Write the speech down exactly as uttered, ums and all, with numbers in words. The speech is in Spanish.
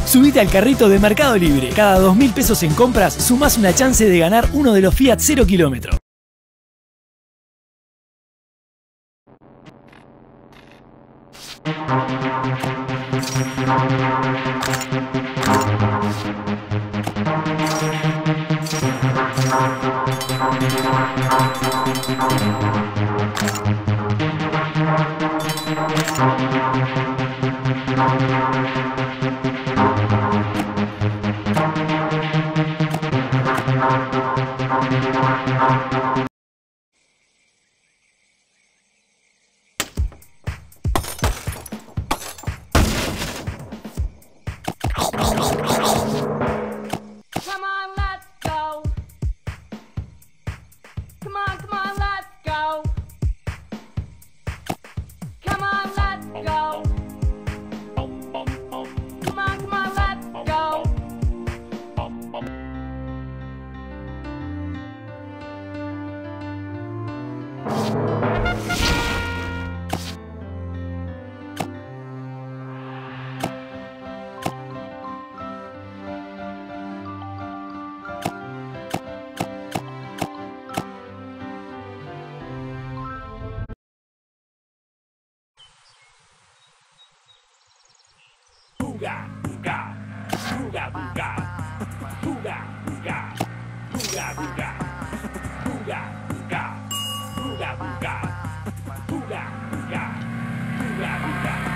Subite al carrito de Mercado Libre. Cada dos mil pesos en compras, sumás una chance de ganar uno de los Fiat cero kilómetro. Buga, buga, buga, buga, buga, buga, buga, buga, buga, buga, buga, buga, buga, buga, buga, buga.